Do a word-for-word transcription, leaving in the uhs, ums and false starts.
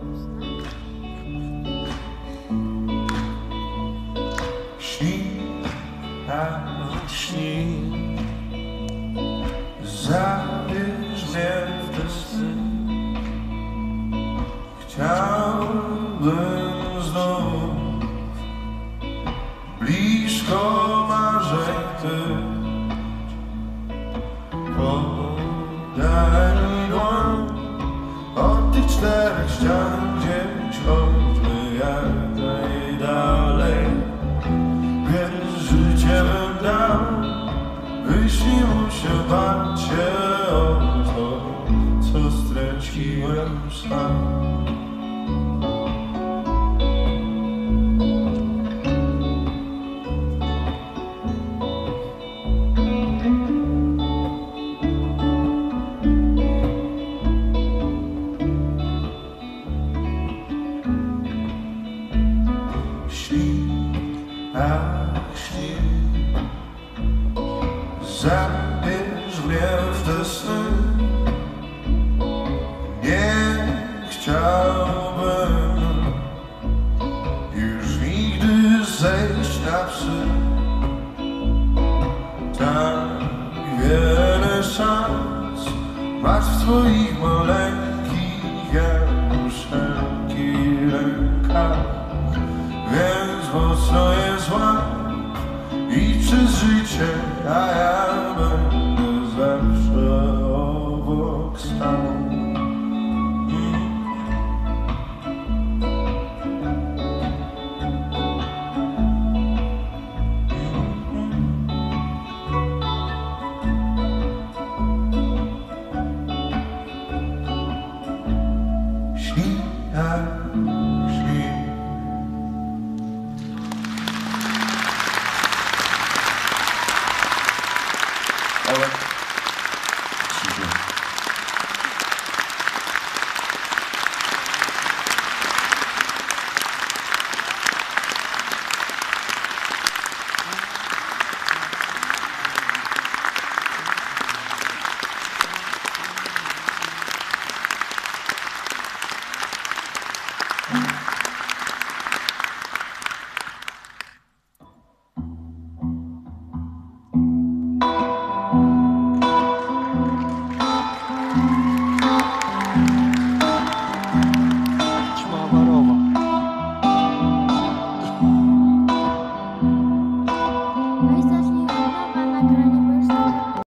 Śni, a śni, zabierz mnie w te sny. Chciałbym znów blisko marzeń tych. Podaj mi dłoń od tych czterech ścian, gdzieś chodźmy jak najdalej. Więc życie bym dał, wyśniło się bać się o to, co straciłem sam. Ach, śni, zabierz mnie w te sny. Nie chciałbym już nigdy zejść na psy. Tak wiele szans masz w swoich maleńkich jak muszelki rękach. Więc mocno je złap i przez życie, a ja będę zawsze obok stał. Śni, a